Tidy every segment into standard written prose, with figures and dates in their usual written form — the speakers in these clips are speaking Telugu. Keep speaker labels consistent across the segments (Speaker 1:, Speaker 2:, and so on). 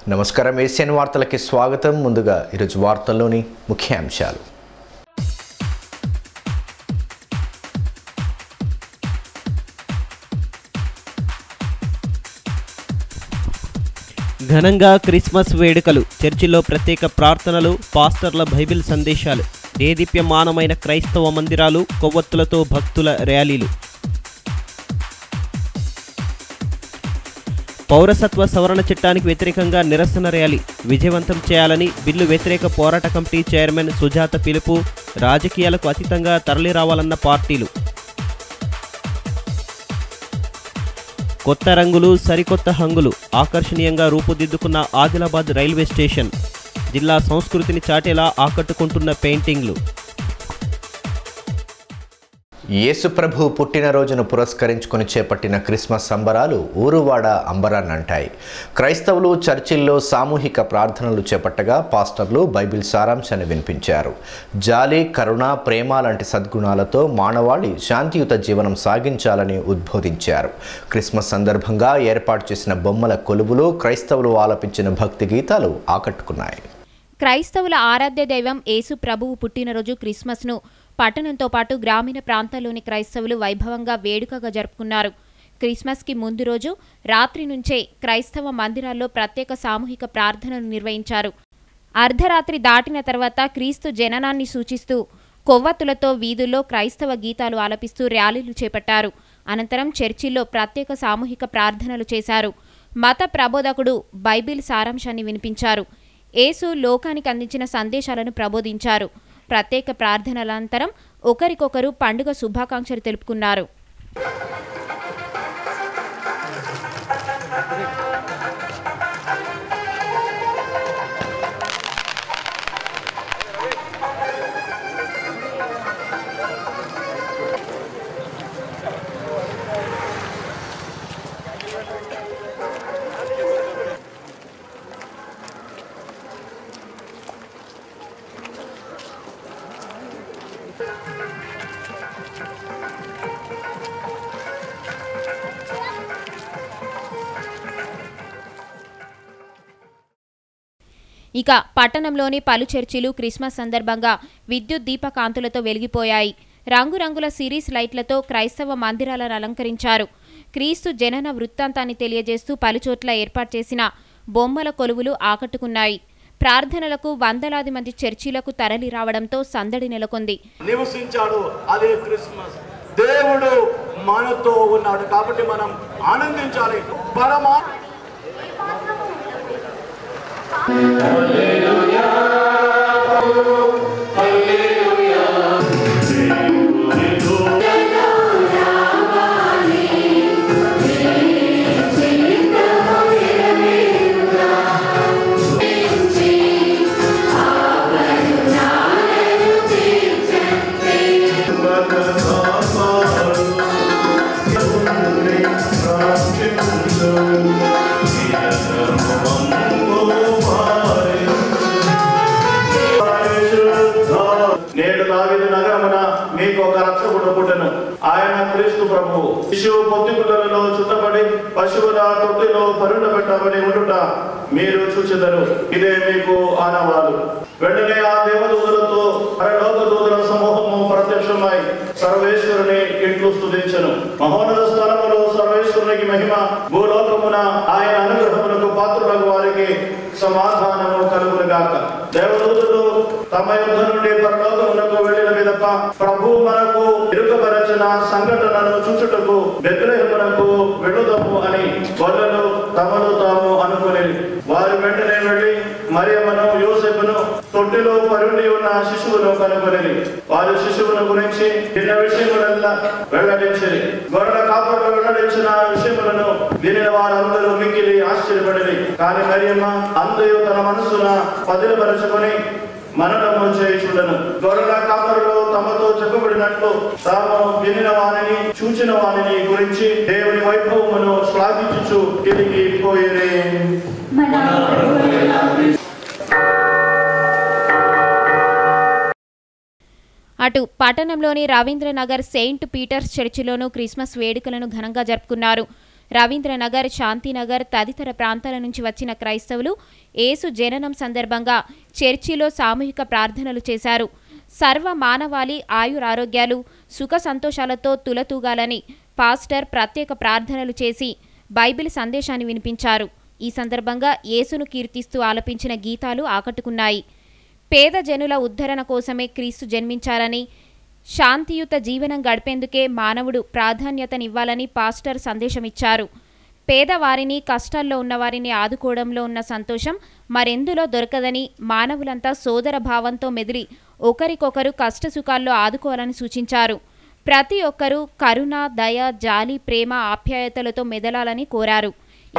Speaker 1: నమస్కారం ఏసియన్ వార్తలకి స్వాగతం. ముందుగా ఈరోజు వార్తల్లోని ముఖ్యాంశాలు.
Speaker 2: ఘనంగా క్రిస్మస్ వేడుకలు, చర్చిలో ప్రత్యేక ప్రార్థనలు, పాస్టర్ల బైబిల్ సందేశాలు, దేదీప్యమానమైన క్రైస్తవ మందిరాలు, కొవ్వొత్తులతో భక్తుల ర్యాలీలు. పౌరసత్వ సవరణ చట్టానికి వ్యతిరేకంగా నిరసన ర్యాలీ విజయవంతం చేయాలని బిల్లు వ్యతిరేక పోరాట కమిటీ చైర్మన్ సుజాత పిలుపు. రాజకీయాలకు అతీతంగా తరలిరావాలన్న పార్టీలు. కొత్త రంగులు, సరికొత్త హంగులు ఆకర్షణీయంగా రూపుదిద్దుకున్న ఆదిలాబాద్ రైల్వే స్టేషన్. జిల్లా సంస్కృతిని చాటేలా ఆకట్టుకుంటున్న పెయింటింగ్లు.
Speaker 1: యేసు ప్రభు పుట్టినరోజును పురస్కరించుకొని చేపట్టిన క్రిస్మస్ సంబరాలు ఊరువాడ అంబరాన్నంటాయి. క్రైస్తవులు చర్చిల్లో సామూహిక ప్రార్థనలు చేపట్టగా పాస్టర్లు బైబిల్ సారాంశాన్ని వినిపించారు. జాలి, కరుణ, ప్రేమ లాంటి సద్గుణాలతో మానవాళి శాంతియుత జీవనం సాగించాలని ఉద్బోధించారు. క్రిస్మస్ సందర్భంగా ఏర్పాటు చేసిన బొమ్మల కొలువులు, క్రైస్తవులు ఆలపించిన భక్తి గీతాలు ఆకట్టుకున్నాయి.
Speaker 3: క్రైస్తవుల ఆరాధ్య దైవం యేసు ప్రభువు పుట్టినరోజు క్రిస్మస్ను పట్టణంతో పాటు గ్రామీణ ప్రాంతాల్లోని క్రైస్తవులు వైభవంగా వేడుకగా జరుపుకున్నారు. క్రిస్మస్కి ముందు రోజు రాత్రి నుంచే క్రైస్తవ మందిరాల్లో ప్రత్యేక సామూహిక ప్రార్థనలు నిర్వహించారు. అర్ధరాత్రి దాటిన తర్వాత క్రీస్తు జననాన్ని సూచిస్తూ కొవ్వొత్తులతో వీధుల్లో క్రైస్తవ గీతాలు ఆలపిస్తూ ర్యాలీలు చేపట్టారు. అనంతరం చర్చిల్లో ప్రత్యేక సామూహిక ప్రార్థనలు చేశారు. మత ప్రబోధకుడు బైబిల్ సారాంశాన్ని వినిపించారు. యేసు లోకానికి అందించిన సందేశాలను ప్రబోధించారు. ప్రత్యేక ప్రార్థనల అనంతరం ఒకరికొకరు పండుగ శుభాకాంక్షలు తెలుపుకున్నారు. ఇక పట్టణంలోని పలు చర్చిలు క్రిస్మస్ సందర్భంగా విద్యుత్ దీపకాంతులతో వెలిగిపోయాయి. రంగురంగుల సిరీస్ లైట్లతో క్రైస్తవ మందిరాలను అలంకరించారు. క్రీస్తు జనన వృత్తాంతాన్ని తెలియజేస్తూ పలుచోట్ల ఏర్పాటు చేసిన బొమ్మల కొలువులు ఆకట్టుకున్నాయి. ప్రార్థనలకు వందలాది మంది చర్చిలకు తరలి రావడంతో సందడి నెలకొంది.
Speaker 4: నివసించాడు, అదే క్రిస్మస్. దేవుడు మనతో ఉన్నాడు కాబట్టి మనం ఆనందించాలి. పరమా నేడు దావీదు నగరమున మీకు ఒక రక్షకుడు పుట్టెను, ఆయన క్రీస్తు ప్రభువు. శిశువు పొత్తిగుడ్డలలో చుట్టబడి పశువుల తొట్టిలో పరుండబెట్టబడి ఉండుట మీరు చూచెదరు. ఇదే మీకు ఆనవాలు. వెంటనే ఆ దేవదూతలతో పరలోక దూతల సమూహము ప్రత్యక్షమై సర్వేశ్వరుని ఇట్లు స్తుతించెను. మహోన్నత స్థలములో సర్వేశ్వరునికి మహిమ, భూలోకమున ఆయన అనుగ్రహములకు పాత్రులకు వారికి సమాధానము కలుగునుగాక. దేవదూతలు తమ యుద్ధ నుండి పరలోకమునకు వెళ్ళిన మీదప ప్రభు మనకు ఇరుకపరచిన సంఘటనను చూచుటకు బెత్లెహేమునకు వెళ్ళుదము అని గొర్రెలు తమను తాము అనుకుని వారు వెంటనే వెళ్ళి మరియమ్మను, యోసేపును తొట్టిలో పరుండి ఉన్న శిశువును కనుగొని వారి శిశువును గురించి చిన్న విషయములల్లా వెల్లడించింది. గొర్రెల కాపరులు వెల్లడించిన విషయములను వినిన వారందరూ మిక్కిలి ఆశ్చర్యపడి, కానీ మరియమ్మ అందరూ తన మనసున పదిలపరచుకొని మననము చేయుచుండెను. గొర్రెల కాపరులు తమతో చెప్పబడినట్లు తాము వినిన వారిని, చూచిన వారిని గురించి దేవుని వైభవమును శ్లాఘించుచు తిరిగి పోయేరే.
Speaker 3: అటు పట్టణంలోని రవీంద్రనగర్ సెయింట్ పీటర్స్ చర్చిలోనూ క్రిస్మస్ వేడుకలను ఘనంగా జరుపుకున్నారు. రవీంద్రనగర్, శాంతినగర్ తదితర ప్రాంతాల నుంచి వచ్చిన క్రైస్తవులు యేసు జననం సందర్భంగా చర్చిలో సామూహిక ప్రార్థనలు చేశారు. సర్వ మానవాళి ఆయురారోగ్యాలు, సుఖ సంతోషాలతో తులతూగాలని పాస్టర్ ప్రత్యేక ప్రార్థనలు చేసి బైబిల్ సందేశాన్ని వినిపించారు. ఈ సందర్భంగా యేసును కీర్తిస్తూ ఆలపించిన గీతాలు ఆకట్టుకున్నాయి. పేద జనుల ఉద్ధరణ కోసమే క్రీస్తు జన్మించారని, శాంతియుత జీవనం గడిపేందుకే మానవుడు ప్రాధాన్యతనివ్వాలని పాస్టర్ సందేశమిచ్చారు. పేదవారిని, కష్టాల్లో ఉన్నవారిని ఆదుకోవడంలో ఉన్న సంతోషం మరెందులో దొరకదని, మానవులంతా సోదర భావంతో మెదిలి ఒకరికొకరు కష్టసుఖాల్లో ఆదుకోవాలని సూచించారు. ప్రతి ఒక్కరూ కరుణ, దయ, జాలి, ప్రేమ, ఆప్యాయతలతో మెదలాలని కోరారు.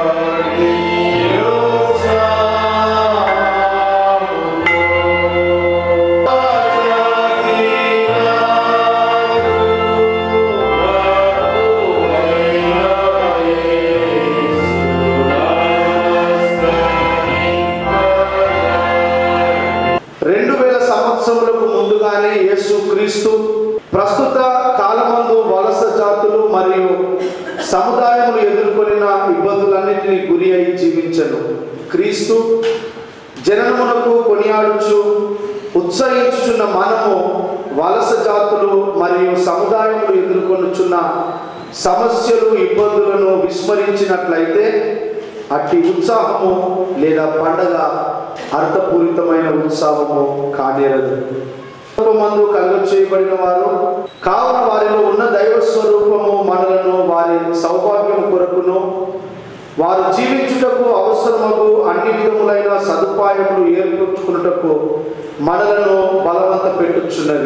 Speaker 4: ముందుగానే యేసు క్రీస్తు ప్రస్తుత కాలమందు వలస జాతులు మరియు సముదాయములు ఎదుర్కొనిన ఇబ్బందులన్నింటినీ గురి అయి జీవించను. క్రీస్తు జననమునకు కొనియాడుచు ఉత్సహించుచున్న మనము వలస జాతులు మరియు సముదాయములు ఎదుర్కొనుచున్న సమస్యలు, ఇబ్బందులను విస్మరించినట్లయితే అట్టి ఉత్సాహము లేదా పండగ అర్థపూరితమైన ఉత్సాహము కానేరదు. మందు కలుగ చేయబడిన వారు కావున వారిలో ఉన్న దైవ స్వరూపము మనలను వారి సౌభాగ్యము కొరకును వారు జీవించుటకు అవసరమగు అన్ని విధములైన సదుపాయములు ఏర్పరచుకున్నటకు మనలను బలవంత పెట్టుచున్నది.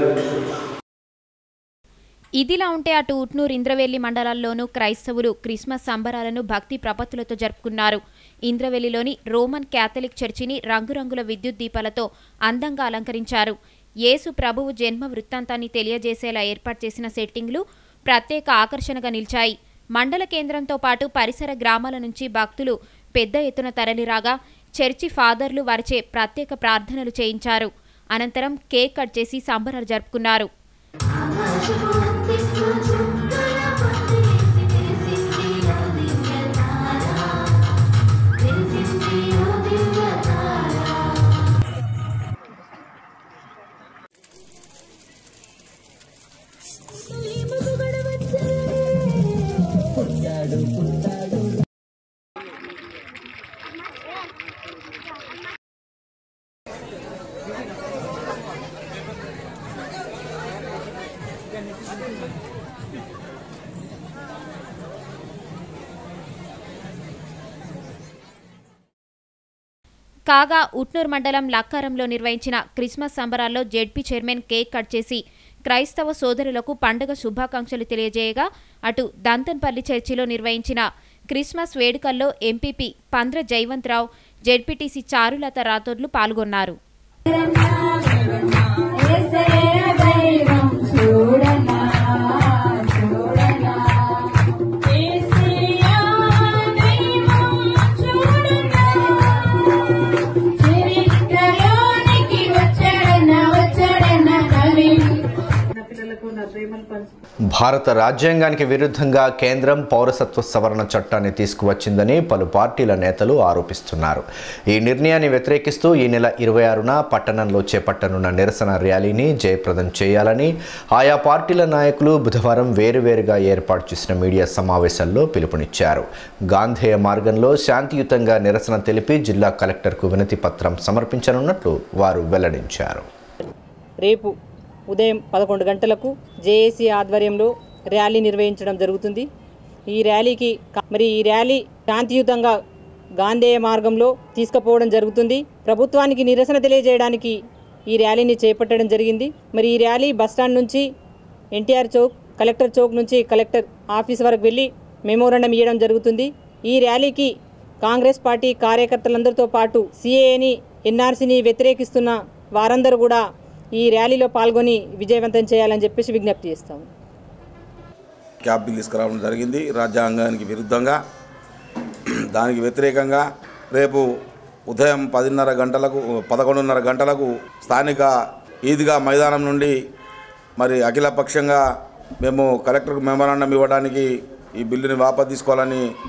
Speaker 3: ఇదిలా ఉంటే అటు ఉట్నూరు, ఇంద్రవెల్లి మండలాల్లోనూ క్రైస్తవులు క్రిస్మస్ సంబరాలను భక్తి ప్రపత్తులతో జరుపుకున్నారు. ఇంద్రవెల్లిలోని రోమన్ క్యాథలిక్ చర్చిని రంగురంగుల విద్యుత్ దీపాలతో అందంగా అలంకరించారు. యేసు ప్రభువు జన్మ వృత్తాంతాన్ని తెలియజేసేలా ఏర్పాటు చేసిన సెట్టింగ్లు ప్రత్యేక ఆకర్షణగా నిలిచాయి. మండల కేంద్రంతో పాటు పరిసర గ్రామాల నుంచి భక్తులు పెద్ద ఎత్తున తరలిరాగా చర్చి ఫాదర్లు వారిచే ప్రత్యేక ప్రార్థనలు చేయించారు. అనంతరం కేక్ కట్ చేసి సంబరాలు జరుపుకున్నారు. కాగా ఉట్నూరు మండలం లక్కారంలో నిర్వహించిన క్రిస్మస్ సంబరాల్లో జెడ్పీ చైర్మన్ కేక్ కట్ చేసి క్రైస్తవ సోదరులకు పండుగ శుభాకాంక్షలు తెలియజేయగా, అటు దంతన్పల్లి చర్చిలో నిర్వహించిన క్రిస్మస్ వేడుకల్లో ఎంపీపీ పంద్ర జైవంతరావు, జెడ్పీటీసీ చారులత రాథోడ్లు పాల్గొన్నారు.
Speaker 1: భారత రాజ్యాంగానికి విరుద్ధంగా కేంద్రం పౌరసత్వ సవరణ చట్టాన్ని తీసుకువచ్చిందని పలు పార్టీల నేతలు ఆరోపిస్తున్నారు. ఈ నిర్ణయాన్ని వ్యతిరేకిస్తూ ఈ నెల 26న పట్టణంలో చేపట్టనున్న నిరసన ర్యాలీని జయప్రదం చేయాలని ఆయా పార్టీల నాయకులు బుధవారం వేరువేరుగా ఏర్పాటు చేసిన మీడియా సమావేశాల్లో పిలుపునిచ్చారు. గాంధేయ మార్గంలో శాంతియుతంగా నిరసన తెలిపి జిల్లా కలెక్టర్కు వినతి పత్రం సమర్పించనున్నట్లు వారు వెల్లడించారు.
Speaker 5: రేపు ఉదయం 11 గంటలకు జేఏసీ ఆధ్వర్యంలో ర్యాలీ నిర్వహించడం జరుగుతుంది. ఈ ర్యాలీ శాంతియుతంగా గాంధేయ మార్గంలో తీసుకుపోవడం జరుగుతుంది. ప్రభుత్వానికి నిరసన తెలియజేయడానికి ఈ ర్యాలీని చేపట్టడం జరిగింది. మరి ఈ ర్యాలీ బస్టాండ్ నుంచి ఎన్టీఆర్ చౌక్, కలెక్టర్ చౌక్ నుంచి కలెక్టర్ ఆఫీస్ వరకు వెళ్ళి మెమోరాండం ఇవ్వడం జరుగుతుంది. ఈ ర్యాలీకి కాంగ్రెస్ పార్టీ కార్యకర్తలందరితో పాటు సిఏఏని, ఎన్ఆర్సీని వ్యతిరేకిస్తున్న వారందరూ కూడా ఈ ర్యాలీలో పాల్గొని విజయవంతం చేయాలని చెప్పేసి విజ్ఞప్తి చేస్తాము.
Speaker 6: క్యాబ్ బిల్ తీసుకురావడం జరిగింది రాజ్యాంగానికి విరుద్ధంగా. దానికి వ్యతిరేకంగా రేపు ఉదయం 11:30 గంటలకు స్థానిక ఈద్గా మైదానం నుండి మరి అఖిలపక్షంగా మేము కలెక్టర్కు మెమోరాండం ఇవ్వడానికి ఈ బిల్లుని వాపసు తీసుకోవాలని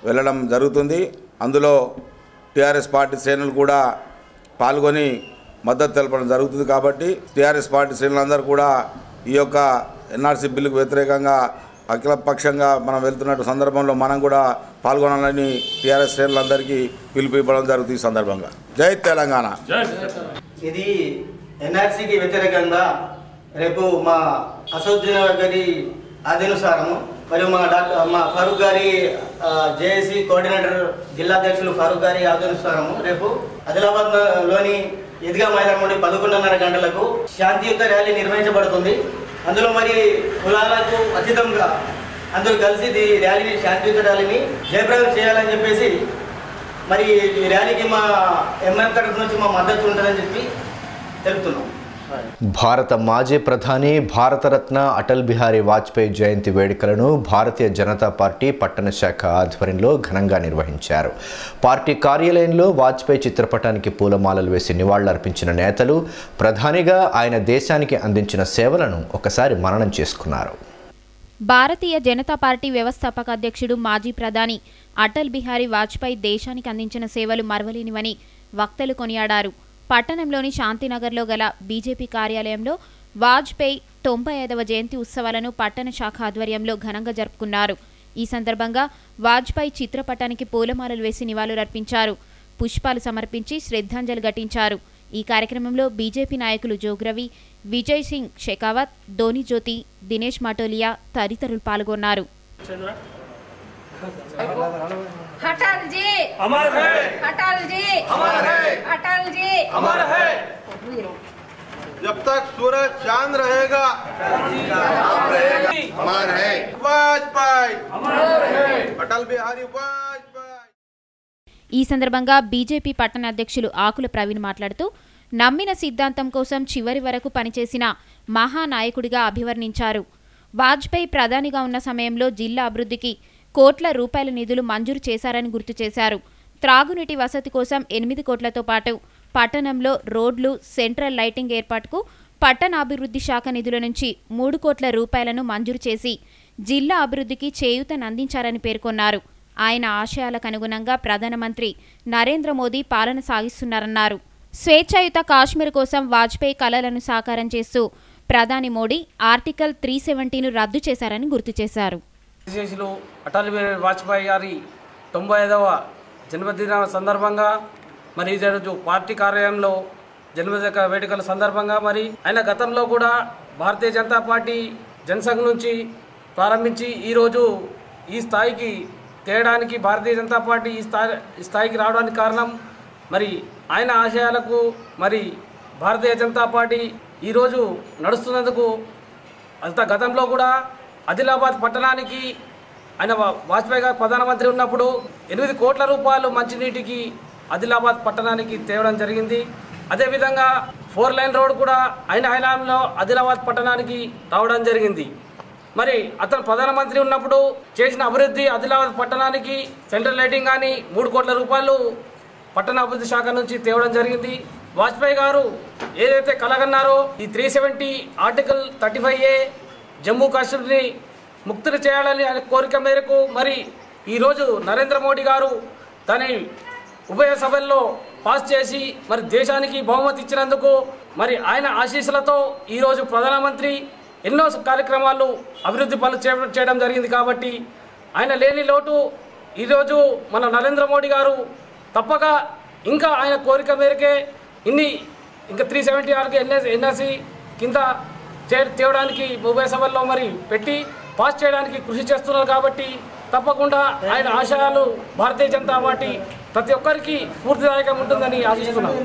Speaker 6: వెళ్ళడం జరుగుతుంది. అందులో టీఆర్ఎస్ పార్టీ శ్రేణులు కూడా పాల్గొని మద్దతు తెలపడం జరుగుతుంది. కాబట్టి టీఆర్ఎస్ పార్టీ శ్రేణులందరూ కూడా ఈ యొక్క ఎన్ఆర్సీ బిల్లుకు వ్యతిరేకంగా అఖిలపక్షంగా మనం వెళ్తున్న సందర్భంలో మనం కూడా పాల్గొనాలని టీఆర్ఎస్ శ్రేణులందరికీ పిలుపు ఇవ్వడం జరుగుతుంది. ఈ సందర్భంగా జై తెలంగాణ.
Speaker 7: ఇది ఎన్ఆర్సీకి వ్యతిరేకంగా రేపు మా అసదుద్దీన్ గారి ఆదేశానుసారము మరియు మా ఫారూక్ గారి జేఏసీ కోఆర్డినేటర్ జిల్లా అధ్యక్షులు ఫారూక్ గారి ఆదేశానుసారము రేపు ఆదిలాబాద్లోని ఈద్గా మైదానం నుండి 11:30 గంటలకు శాంతియుత ర్యాలీ నిర్వహించబడుతుంది. అందులో మరి కులాలకు అతీతంగా అందరూ కలిసి ఈ ర్యాలీని శాంతియుత ర్యాలీని జయప్రదం చేయాలని చెప్పేసి మరి ఈ ర్యాలీకి మా ఎంఎం తరఫు నుంచి మా మద్దతు ఉంటుందని చెప్పి తెలుపుతున్నాం.
Speaker 1: భారత మాజీ ప్రధాని భారతరత్న అటల్ బిహారీ వాజ్పేయి జయంతి వేడుకలను భారతీయ జనతా పార్టీ పట్టణ శాఖ ఆధ్వర్యంలో ఘనంగా నిర్వహించారు. పార్టీ కార్యాలయంలో వాజ్పేయి చిత్రపటానికి పూలమాలలు వేసి నివాళులర్పించిన నేతలు ప్రధానిగా ఆయన దేశానికి అందించిన సేవలను ఒకసారి మననం చేసుకున్నారు.
Speaker 3: భారతీయ జనతా పార్టీ వ్యవస్థాపక అధ్యక్షుడు మాజీ ప్రధాని అటల్ బిహారీ వాజ్పేయి దేశానికి అందించిన సేవలు మరవలేనివని వక్తలు కొనియాడారు. పట్టణంలోని శాంతినగర్లో గల బీజేపీ కార్యాలయంలో వాజ్పేయి 95వ జయంతి ఉత్సవాలను పట్టణ శాఖ ఆధ్వర్యంలో ఘనంగా జరుపుకున్నారు. ఈ సందర్భంగా వాజ్పేయి చిత్రపటానికి పూలమాలలు వేసి నివాళులర్పించారు. పుష్పాలు సమర్పించి శ్రద్ధాంజలి ఘటించారు. ఈ కార్యక్రమంలో బీజేపీ నాయకులు జోగ్రవి, విజయ్ సింగ్ షెకావత్, ధోని జ్యోతి, దినేష్ మాటోలియా తదితరులు పాల్గొన్నారు.
Speaker 8: अटल जी अमर है, अटल जी अमर है, अटल जी अमर है।
Speaker 9: जब तक सूरज चांद रहेगा अमर है वाजपेयी, अमर है अटल बिहारी वाजपेयी।
Speaker 3: ఈ సందర్భంగా బీజేపీ పట్టణ అధ్యక్షులు ఆకుల ప్రవీణ్ మాట్లాడుతూ నమ్మిన సిద్ధాంతం కోసం చివరి వరకు పనిచేసిన మహానాయకుడిగా అభివర్ణించారు. వాజ్పేయి ప్రధానిగా ఉన్న సమయంలో జిల్లా అభివృద్ధికి కోట్ల రూపాయల నిధులు మంజూరు చేశారని గుర్తు చేశారు. త్రాగునీటి వసతి కోసం 8 కోట్లతో పాటు పట్టణంలో రోడ్లు, సెంట్రల్ లైటింగ్ ఏర్పాటుకు పట్టణాభివృద్ధి శాఖ నిధుల నుంచి 3 కోట్ల రూపాయలను మంజూరు చేసి జిల్లా అభివృద్ధికి చేయూతనందించారని పేర్కొన్నారు. ఆయన ఆశయాలకు అనుగుణంగా ప్రధానమంత్రి నరేంద్ర మోదీ పాలన సాగిస్తున్నారన్నారు. స్వేచ్ఛాయుత కాశ్మీర్ కోసం వాజ్పేయి కలలను సాకారం చేస్తూ ప్రధాని మోడీ ఆర్టికల్ 370ను రద్దు చేశారని గుర్తు చేశారు.
Speaker 10: అటల్ బిహారీ వాజ్పేయి గారి 95వ జన్మదిన సందర్భంగా మరి ఈరోజు పార్టీ కార్యాలయంలో జన్మదిన వేడుకల సందర్భంగా మరి ఆయన గతంలో కూడా భారతీయ జనతా పార్టీ జనసంఘ్ నుంచి ప్రారంభించి ఈరోజు ఈ స్థాయికి తేయడానికి భారతీయ జనతా పార్టీ ఈ స్థాయికి రావడానికి కారణం మరి ఆయన ఆశయాలకు మరి భారతీయ జనతా పార్టీ ఈరోజు నడుస్తున్నందుకు అంత గతంలో కూడా ఆదిలాబాద్ పట్టణానికి ఆయన వాజ్పేయి గారు ప్రధానమంత్రి ఉన్నప్పుడు 8 కోట్ల రూపాయలు మంచినీటికి ఆదిలాబాద్ పట్టణానికి తేవడం జరిగింది. అదేవిధంగా 4 లైన్ రోడ్ కూడా ఆయన హయాంలో ఆదిలాబాద్ పట్టణానికి రావడం జరిగింది. మరి అతను ప్రధానమంత్రి ఉన్నప్పుడు చేసిన అభివృద్ధి ఆదిలాబాద్ పట్టణానికి సెంట్రల్ లైటింగ్ కానీ 3 కోట్ల రూపాయలు పట్టణ అభివృద్ధి శాఖ నుంచి తేవడం జరిగింది. వాజ్పేయి గారు ఏదైతే కలగన్నారో ఈ 370 ఆర్టికల్ 35A జమ్మూ కాశ్మీర్ని ముక్తులు చేయాలని ఆయన కోరిక మేరకు మరి ఈరోజు నరేంద్ర మోడీ గారు దాని ఉభయ సభల్లో పాస్ చేసి మరి దేశానికి బహుమతి ఇచ్చినందుకు మరి ఆయన ఆశీస్సులతో ఈరోజు ప్రధానమంత్రి ఎన్నో కార్యక్రమాలు అభివృద్ధి పనులు చేయడం జరిగింది. కాబట్టి ఆయన లేని లోటు ఈరోజు మన నరేంద్ర మోడీ గారు తప్పక ఇంకా ఆయన కోరిక మేరకే ఇంకా 370 ఆర్కి ఎన్ఆర్సీ కింద తేవడానికి ఉభయ సభల్లో మరి పెట్టి పాస్ చేయడానికి కృషి చేస్తున్నారు. కాబట్టి తప్పకుండా ఆయన ఆశయాలు భారతీయ జనతా పార్టీ ప్రతి ఒక్కరికి స్ఫూర్తిదాయకంగా ఉంటుందని ఆశిస్తున్నాను.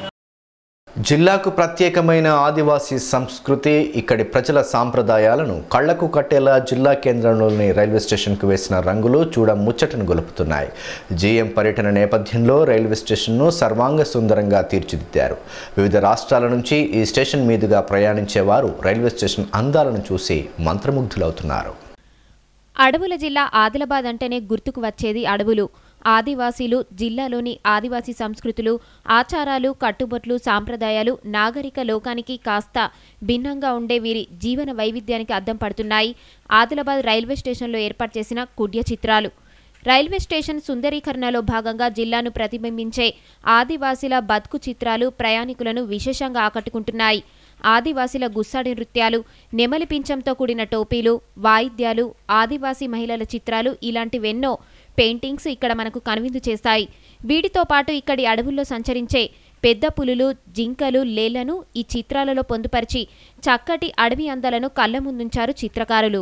Speaker 1: జిల్లాకు ప్రత్యేకమైన ఆదివాసీ సంస్కృతి, ఇక్కడి ప్రజల సాంప్రదాయాలను కళ్లకు కట్టేలా జిల్లా కేంద్రంలోని రైల్వే స్టేషన్కు వేసిన రంగులు చూడ ముచ్చటను గొలుపుతున్నాయి. జీఎం పర్యటన నేపథ్యంలో రైల్వే స్టేషన్ను సర్వాంగ సుందరంగా తీర్చిదిద్దారు. వివిధ రాష్ట్రాల నుంచి ఈ స్టేషన్ మీదుగా ప్రయాణించేవారు రైల్వే స్టేషన్ అందాలను చూసి మంత్రముగ్ధులవుతున్నారు.
Speaker 3: అడవుల జిల్లా ఆదిలాబాద్ అంటేనే గుర్తుకు వచ్చేది అడవులు. ఆదివాసీలు జిల్లాలోని ఆదివాసీ సంస్కృతులు, ఆచారాలు, కట్టుబొట్లు, సాంప్రదాయాలు నాగరిక లోకానికి కాస్త భిన్నంగా ఉండే వీరి జీవన వైవిధ్యానికి అద్దం పడుతున్నాయి ఆదిలాబాద్ రైల్వే స్టేషన్లో ఏర్పాటు చేసిన కుడ్య చిత్రాలు. రైల్వే స్టేషన్ సుందరీకరణలో భాగంగా జిల్లాను ప్రతిబింబించే ఆదివాసీల బతుకు చిత్రాలు ప్రయాణికులను విశేషంగా ఆకట్టుకుంటున్నాయి. ఆదివాసీల గుస్సాడి నృత్యాలు, నెమలి పింఛంతో కూడిన టోపీలు, వాయిద్యాలు, ఆదివాసీ మహిళల చిత్రాలు ఇలాంటివెన్నో పెయింటింగ్స్ ఇక్కడ మనకు కనువిందు చేస్తాయి. వీటితో పాటు ఇక్కడి అడవుల్లో సంచరించే పెద్ద పులులు, జింకలు, లేళ్లను ఈ చిత్రాలలో పొందుపరిచి చక్కటి అడవి అందాలను కళ్ల ముందుంచారు చిత్రకారులు.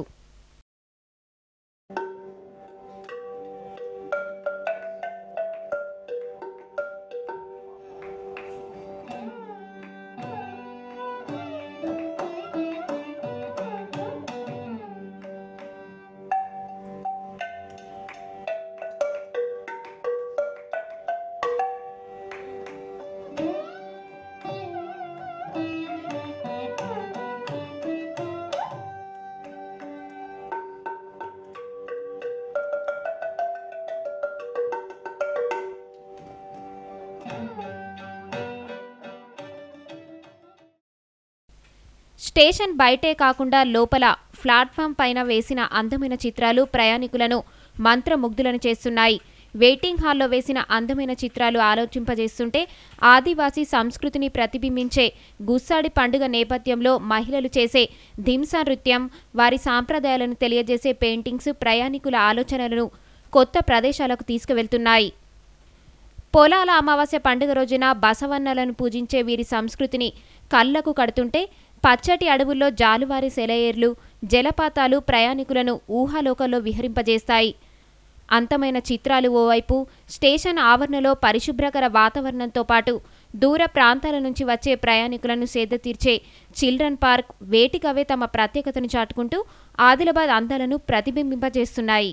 Speaker 3: స్టేషన్ బయటే కాకుండా లోపల ప్లాట్ఫామ్ పైన వేసిన అందమైన చిత్రాలు ప్రయాణికులను మంత్రముగ్ధులను చేస్తున్నాయి. వెయిటింగ్ హాల్లో వేసిన అందమైన చిత్రాలు ఆలోచింపజేస్తుంటే ఆదివాసీ సంస్కృతిని ప్రతిబింబించే గుస్సాడి పండుగ నేపథ్యంలో మహిళలు చేసే ధింసా నృత్యం, వారి సాంప్రదాయాలను తెలియజేసే పెయింటింగ్స్ ప్రయాణికుల ఆలోచనలను కొత్త ప్రదేశాలకు తీసుకువెళ్తున్నాయి. పొలాల అమావాస్య పండుగ రోజున బసవన్నలను పూజించే వీరి సంస్కృతిని కళ్లకు కడుతుంటే పచ్చటి అడవుల్లో జాలువారి సెలయేర్లు, జలపాతాలు ప్రయాణికులను ఊహాలోకంలో విహరింపజేస్తాయి. అంతమైన చిత్రాలు ఓవైపు, స్టేషన్ ఆవరణలో పరిశుభ్రకర వాతావరణంతో పాటు దూర ప్రాంతాల నుంచి వచ్చే ప్రయాణికులను సేద తీర్చే చిల్డ్రన్ పార్క్ వేటికవే తమ ప్రత్యేకతను చాటుకుంటూ ఆదిలాబాద్ అందాలను ప్రతిబింబింపజేస్తున్నాయి.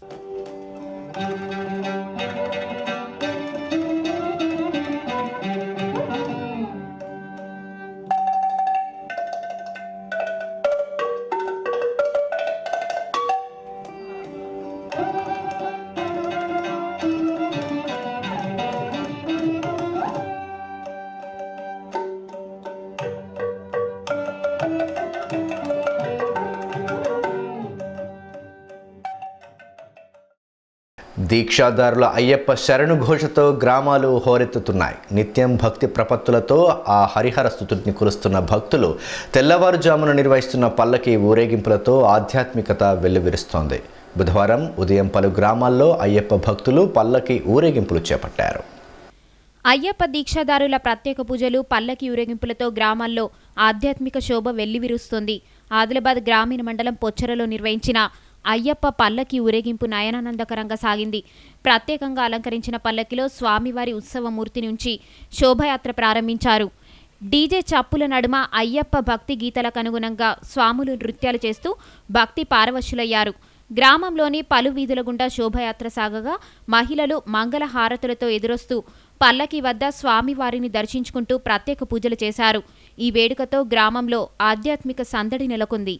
Speaker 1: దీక్షాదారుల అయ్యప్ప శరణు ఘోషతో గ్రామాలు హోరెత్తుతున్నాయి. నిత్యం భక్తి ప్రపత్తులతో ఆ హరిహర స్తుతుల్ని కురుస్తున్న భక్తులు తెల్లవారుజామున నిర్వహిస్తున్న పల్లకి ఊరేగింపులతో ఆధ్యాత్మికత వెల్లువిరుస్తోంది. బుధవారం ఉదయం పలు గ్రామాల్లో అయ్యప్ప భక్తులు పల్లకి ఊరేగింపులు చేపట్టారు.
Speaker 3: అయ్యప్ప దీక్షాదారుల ప్రత్యేక పూజలు, పల్లకి ఊరేగింపులతో గ్రామాల్లో ఆధ్యాత్మిక శోభ వెల్లివిరుస్తోంది. ఆదిలాబాద్ గ్రామీణ మండలం పొచ్చరలో నిర్వహించిన అయ్యప్ప పల్లకి ఊరేగింపు నయనానందకరంగా సాగింది. ప్రత్యేకంగా అలంకరించిన పల్లకిలో స్వామివారి ఉత్సవమూర్తి నుంచి శోభయాత్ర ప్రారంభించారు. డీజే చప్పుల నడుమ అయ్యప్ప భక్తి గీతలకు అనుగుణంగా స్వాములు నృత్యాలు చేస్తూ భక్తి పారవశులయ్యారు. గ్రామంలోని పలు వీధుల గుండా శోభయాత్ర సాగగా మహిళలు మంగళ హారతులతో ఎదురొస్తూ పల్లకి వద్ద స్వామివారిని దర్శించుకుంటూ ప్రత్యేక పూజలు చేశారు. ఈ వేడుకతో గ్రామంలో ఆధ్యాత్మిక సందడి నెలకొంది.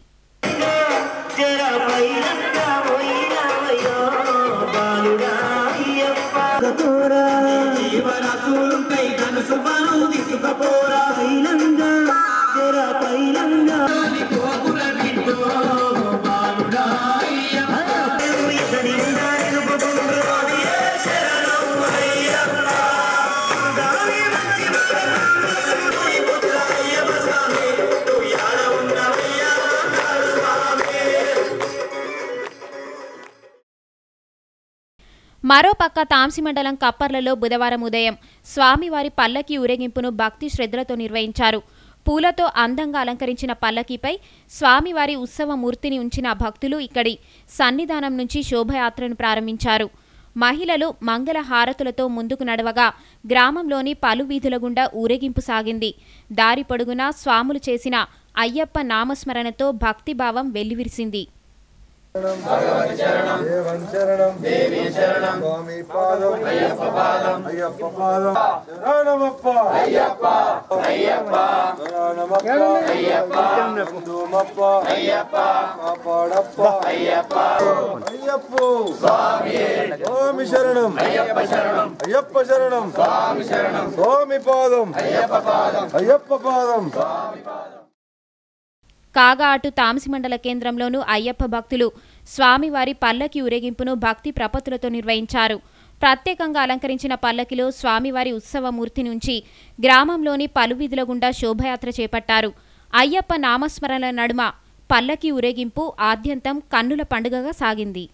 Speaker 3: మరోపక్క తాంసి మండలం కప్పర్లలో బుధవారం ఉదయం స్వామివారి పల్లకి ఊరేగింపును భక్తి శ్రద్ధలతో నిర్వహించారు. పూలతో అందంగా అలంకరించిన పల్లకీపై స్వామివారి ఉత్సవమూర్తిని ఉంచిన భక్తులు ఇక్కడి సన్నిధానం నుంచి శోభయాత్రను ప్రారంభించారు. మహిళలు మంగళ హారతులతో ముందుకు నడవగా గ్రామంలోని పలు వీధుల గుండా ఊరేగింపు సాగింది. దారి పొడుగునా స్వాములు చేసిన అయ్యప్ప నామస్మరణతో భక్తిభావం వెల్లివిరిసింది.
Speaker 11: భగవతి శరణం దేవం శరణం దేవి శరణం స్వామి పాదం అయ్యప్ప పాదం అయ్యప్ప పాదం శరణమప్ప అయ్యప్ప అయ్యప్ప శరణమప్ప అయ్యప్ప దుమప్ప అయ్యప్ప కాపాడప్ప అయ్యప్ప అయ్యప్ప స్వామి స్వామి శరణం అయ్యప్ప శరణం అయ్యప్ప శరణం స్వామి శరణం స్వామి పాదం అయ్యప్ప పాదం అయ్యప్ప పాదం స్వామి పాదం.
Speaker 3: కాగా అటు తాంసి మండల కేంద్రంలోనూ అయ్యప్ప భక్తులు స్వామివారి పల్లకి ఊరేగింపును భక్తి ప్రపత్తులతో నిర్వహించారు. ప్రత్యేకంగా అలంకరించిన పల్లకిలో స్వామివారి ఉత్సవమూర్తి నుంచి గ్రామంలోని పలు వీధుల గుండా శోభయాత్ర చేపట్టారు. అయ్యప్ప నామస్మరణల నడుమ పల్లకి ఊరేగింపు ఆద్యంతం కన్నుల పండుగగా సాగింది.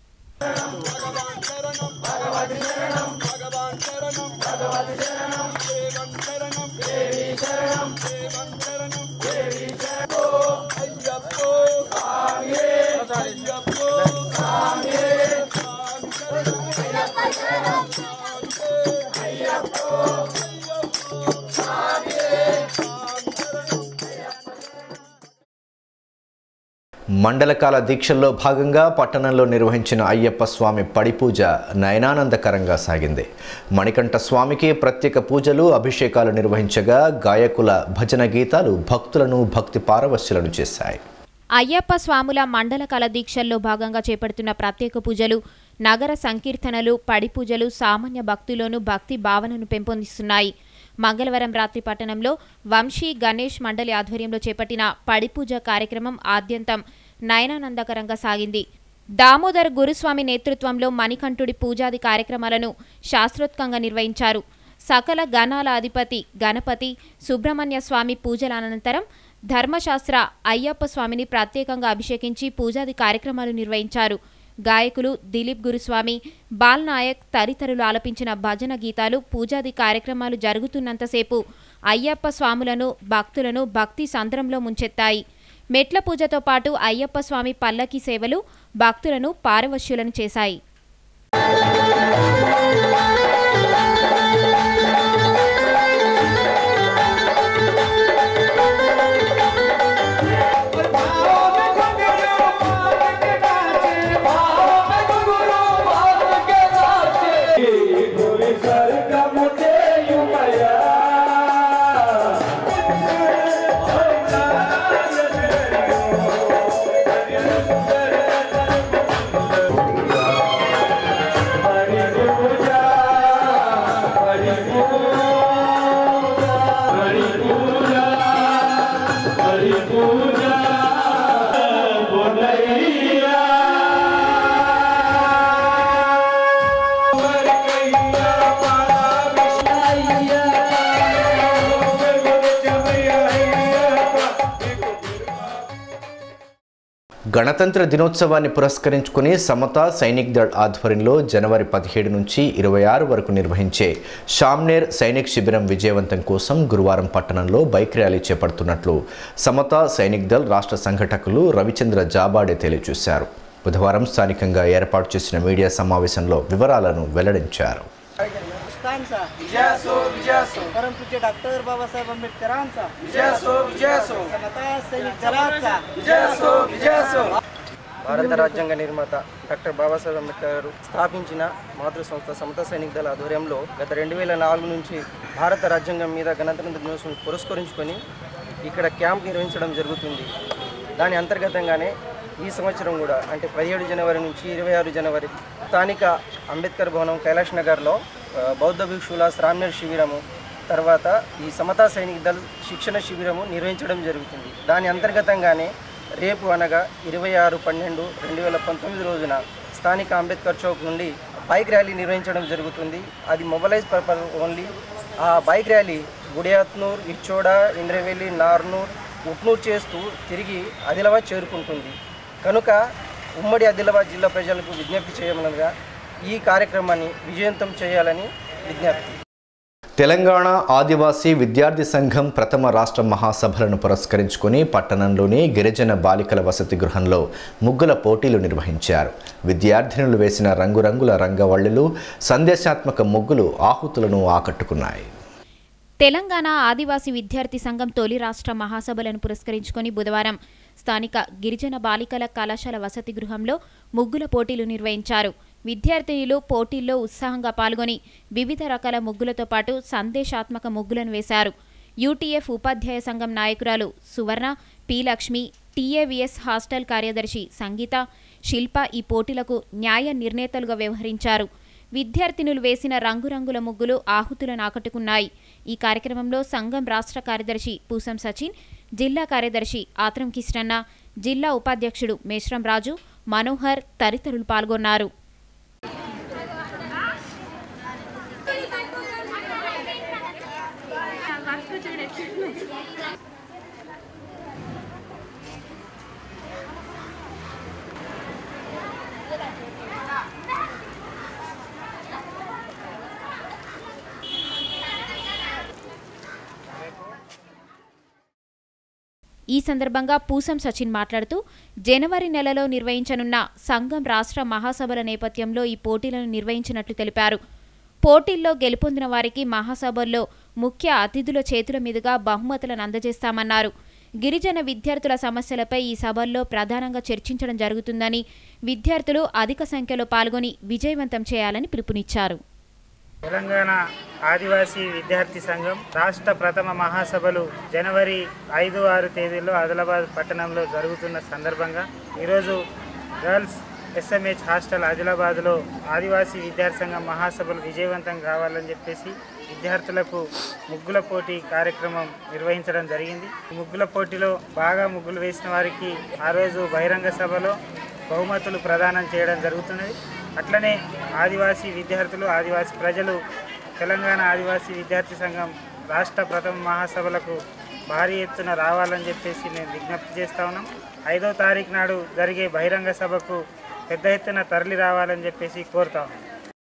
Speaker 1: మండలకాల దీక్షల్లో భాగంగా పట్టణంలో నిర్వహించిన అయ్యప్ప స్వామి పడి పూజ నయనానందకరంగా సాగింది. మణికంఠ స్వామికి ప్రత్యేక పూజలు, అభిషేకాలు నిర్వహించగా గాయకుల భజన గీతాలు భక్తులను భక్తి పారవశ్యులను చేశాయి.
Speaker 3: అయ్యప్ప స్వాముల మండలకాల దీక్షల్లో భాగంగా చేపడుతున్న ప్రత్యేక పూజలు, నగర సంకీర్తనలు, పడి పూజలు సామాన్య భక్తుల్లోనూ భక్తి భావనను పెంపొందిస్తున్నాయి. మంగళవారం రాత్రి పట్టణంలో వంశీ గణేష్ మండలి ఆధ్వర్యంలో చేపట్టిన పడిపూజ కార్యక్రమం ఆద్యంతం నయనానందకరంగా సాగింది. దామోదర్ గురుస్వామి నేతృత్వంలో మణికంఠుడి పూజాది కార్యక్రమాలను శాస్త్రోత్కంగా నిర్వహించారు. సకల గణాల అధిపతి గణపతి సుబ్రహ్మణ్య స్వామి పూజల అనంతరం ధర్మశాస్త్ర అయ్యప్ప స్వామిని ప్రత్యేకంగా అభిషేకించి పూజాది కార్యక్రమాలు నిర్వహించారు. గాయకులు దిలీప్ గురుస్వామి, బాల్ నాయక్ తదితరులు ఆలపించిన భజన గీతాలు పూజాది కార్యక్రమాలు జరుగుతున్నంతసేపు అయ్యప్ప స్వాములను భక్తులను భక్తి సంద్రంలో ముంచెత్తాయి. మెట్ల పూజతో పాటు అయ్యప్ప స్వామి పల్లకి సేవలు భక్తులను పారవశ్యులను చేశాయి.
Speaker 1: గణతంత్ర దినోత్సవాన్ని పురస్కరించుకుని సమతా సైనిక్ దళ్ ఆధ్వర్యంలో జనవరి 17 నుంచి 26 వరకు నిర్వహించే షామ్నేర్ సైనిక్ శిబిరం విజయవంతం కోసం గురువారం పట్టణంలో బైక్ ర్యాలీ చేపడుతున్నట్లు సమతా సైనిక్ దళ్ రాష్ట్ర సంఘటకులు రవిచంద్ర జాబాడే తెలియజేశారు. బుధవారం స్థానికంగా ఏర్పాటు చేసిన మీడియా సమావేశంలో వివరాలను వెల్లడించారు.
Speaker 12: डॉक्टर बाबासाहेब आंबेडकरांचा
Speaker 7: భారత రాజ్యాంగ నిర్మాత డాక్టర్ బాబాసాహెబ్ అంబేద్కర్ గారు స్థాపించిన మాతృ సంస్థ సమతా సైనిక్ దళ ఆధ్వర్యంలో గత 2004 నుంచి భారత రాజ్యాంగం మీద గణతంత్ర దినోత్సవం పురస్కరించుకొని ఇక్కడ క్యాంప్ నిర్వహించడం జరుగుతుంది. దాని అంతర్గతంగానే ఈ సంవత్సరం కూడా అంటే 17 జనవరి నుంచి 26 జనవరి స్థానిక అంబేద్కర్ భవనం కైలాష్ నగర్లో బౌద్ధ భిక్షుల శ్రామ్నేర్ శిబిరము, తర్వాత ఈ సమతా సైనిక్ దళ్ శిక్షణ శిబిరము నిర్వహించడం జరుగుతుంది. దాని అంతర్గతంగానే రేపు అనగా 26/12/2019 రోజున స్థానిక అంబేద్కర్ చౌక్ నుండి బైక్ ర్యాలీ నిర్వహించడం జరుగుతుంది. అది మొబైలైజ్ పర్పస్ ఓన్లీ. ఆ బైక్ ర్యాలీ గుడియాత్నూర్, ఇచ్చోడ, ఇంద్రవెల్లి, నార్నూర్, ఉట్నూర్ చేస్తూ తిరిగి ఆదిలాబాద్ చేరుకుంటుంది. కనుక ఉమ్మడి ఆదిలాబాద్ జిల్లా ప్రజలకు విజ్ఞప్తి చేయమనగా ఈ కార్యక్రమాన్ని విజయవంతం చేయాలని విజ్ఞప్తి.
Speaker 1: తెలంగాణ ఆదివాసీ విద్యార్థి సంఘం ప్రథమ రాష్ట్ర మహాసభలను పురస్కరించుకుని పట్టణంలోని గిరిజన బాలికల వసతి గృహంలో ముగ్గుల పోటీలు నిర్వహించారు. విద్యార్థినులు వేసిన రంగురంగుల రంగవల్లులు, సందేశాత్మక ముగ్గులు ఆహుతులను ఆకట్టుకున్నాయి.
Speaker 3: తెలంగాణ ఆదివాసీ విద్యార్థి సంఘం తొలి రాష్ట్ర మహాసభలను పురస్కరించుకొని బుధవారం స్థానిక గిరిజన బాలికల కళాశాల వసతి గృహంలో ముగ్గుల పోటీలు నిర్వహించారు. విద్యార్థినులు పోటీల్లో ఉత్సాహంగా పాల్గొని వివిధ రకాల ముగ్గులతో పాటు సందేశాత్మక ముగ్గులను వేశారు. యూటీఎఫ్ ఉపాధ్యాయ సంఘం నాయకురాలు Suvarna, P Lakshmi, TAVS hostel కార్యదర్శి సంగీత, శిల్ప ఈ పోటీలకు న్యాయ నిర్ణేతలుగా వ్యవహరించారు. విద్యార్థినులు వేసిన రంగురంగుల ముగ్గులు ఆహుతులను ఆకట్టుకున్నాయి. ఈ కార్యక్రమంలో సంఘం రాష్ట్ర కార్యదర్శి పూసం సచిన్, జిల్లా కార్యదర్శి ఆత్రం కిష్టన్న, జిల్లా ఉపాధ్యక్షుడు మేశ్రం రాజు, మనోహర్ తదితరులు పాల్గొన్నారు. ఈ సందర్భంగా పూసం సచిన్ మాట్లాడుతూ జనవరి నెలలో నిర్వహించనున్న సంఘం రాష్ట్ర మహాసభల నేపథ్యంలో ఈ పోటీలను నిర్వహించినట్లు తెలిపారు. పోటీల్లో గెలుపొందిన వారికి మహాసభల్లో ముఖ్య అతిథుల చేతుల మీదుగా బహుమతులను అందజేస్తామన్నారు. గిరిజన విద్యార్థుల సమస్యలపై ఈ సభల్లో ప్రధానంగా చర్చించడం జరుగుతుందని, విద్యార్థులు అధిక సంఖ్యలో పాల్గొని విజయవంతం చేయాలని పిలుపునిచ్చారు.
Speaker 13: తెలంగాణ ఆదివాసీ విద్యార్థి సంఘం రాష్ట్ర ప్రథమ మహాసభలు జనవరి 5-6 తేదీల్లో ఆదిలాబాద్ పట్టణంలో జరుగుతున్న సందర్భంగా ఈరోజు గర్ల్స్ SMH హాస్టల్ ఆదిలాబాద్లో ఆదివాసీ విద్యార్థి సంఘం మహాసభలు విజయవంతం కావాలని చెప్పేసి విద్యార్థులకు ముగ్గుల పోటీ కార్యక్రమం నిర్వహించడం జరిగింది. ముగ్గుల పోటీలో బాగా ముగ్గులు వేసిన వారికి ఆ రోజు బహిరంగ సభలో బహుమతులు ప్రదానం చేయడం జరుగుతున్నది. అట్లనే ఆదివాసీ విద్యార్థులు, ఆదివాసీ ప్రజలు తెలంగాణ ఆదివాసీ విద్యార్థి సంఘం రాష్ట్ర ప్రథమ మహాసభలకు భారీ ఎత్తున రావాలని చెప్పేసి మేము విజ్ఞప్తి చేస్తూ ఉన్నాం. 5వ తారీఖు నాడు జరిగే బహిరంగ సభకు పెద్ద ఎత్తున తరలి రావాలని చెప్పేసి కోరుతా ఉన్నాం.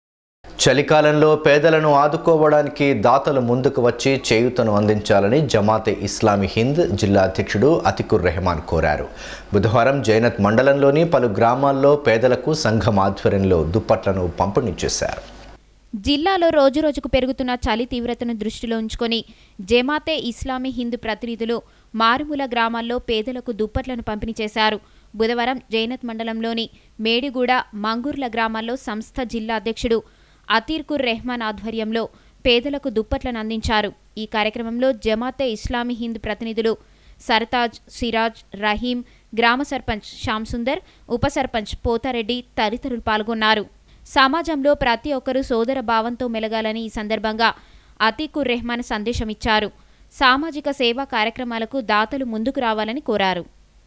Speaker 1: చలికాలంలో పేదలను ఆదుకోవడానికి దాతలు ముందుకు వచ్చి చేయూతను అందించాలని జమాతే ఇస్లామీ హింద్ జిల్లా అధ్యక్షుడు అతికుర్ రెహమాన్ కోరారు. బుధవారం జైనత్ మండలంలోని పలు గ్రామాల్లో పేదలకు సంఘం ఆధ్వర్యంలో దుప్పట్లను పంపిణీ చేశారు.
Speaker 3: జిల్లాలో రోజురోజుకు పెరుగుతున్న చలి తీవ్రతను దృష్టిలో ఉంచుకొని జమాతే ఇస్లామీ హింద్ ప్రతినిధులు మారుమూల గ్రామాల్లో పేదలకు దుప్పట్లను పంపిణీ చేశారు. బుధవారం జైనత్ మండలంలోని మేడిగూడ, మంగూర్ల గ్రామాల్లో సంస్థ జిల్లా అధ్యక్షుడు అతీర్కుర్ రెహమాన్ ఆధ్వర్యంలో పేదలకు దుప్పట్లను అందించారు. ఈ కార్యక్రమంలో జమాతే ఇస్లామీ హింద్ ప్రతినిధులు సర్తాజ్, సిరాజ్, రహీం, గ్రామ సర్పంచ్ శ్యామ్సుందర్, ఉప సర్పంచ్ పోతారెడ్డి తదితరులు పాల్గొన్నారు. సమాజంలో ప్రతి ఒక్కరూ సోదర భావంతో మెలగాలని ఈ సందర్భంగా అతీకుర్ రెహమాన్ సందేశం ఇచ్చారు. సామాజిక సేవా కార్యక్రమాలకు దాతలు ముందుకు రావాలని కోరారు.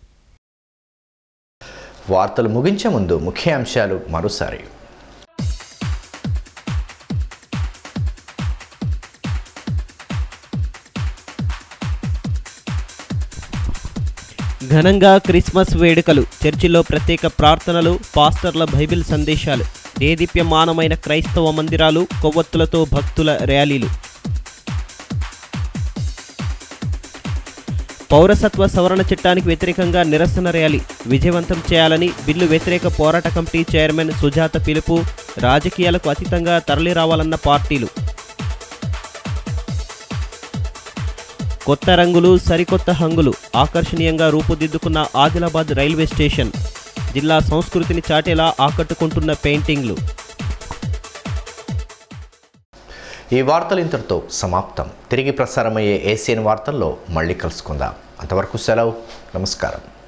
Speaker 1: వార్తలు ముగించే ముందు ముఖ్యాంశాలు మరోసారి.
Speaker 2: ఘనంగా క్రిస్మస్ వేడుకలు, చర్చిల్లో ప్రత్యేక ప్రార్థనలు, పాస్టర్ల బైబిల్ సందేశాలు, దేదీప్యమానమైన క్రైస్తవ మందిరాలు, కొవ్వొత్తులతో భక్తుల ర్యాలీలు. పౌరసత్వ సవరణ చట్టానికి వ్యతిరేకంగా నిరసన ర్యాలీ విజయవంతం చేయాలని బిల్లు వ్యతిరేక పోరాట కమిటీ చైర్మన్ సుజాత పిలుపు. రాజకీయాలకు అతీతంగా తరలిరావాలన్న పార్టీలు. కొత్త రంగులు, సరికొత్త హంగులు, ఆకర్షణీయంగా రూపుదిద్దుకున్న ఆదిలాబాద్ రైల్వే స్టేషన్. జిల్లా సంస్కృతిని చాటేలా ఆకట్టుకుంటున్న పెయింటింగ్లు.
Speaker 1: ఈ వార్తలు ఇంతటితో సమాప్తం. తిరిగి ప్రసారమయ్యే ACN వార్తల్లో మళ్ళీ కలుసుకుందాం. అంతవరకు సెలవు. నమస్కారం.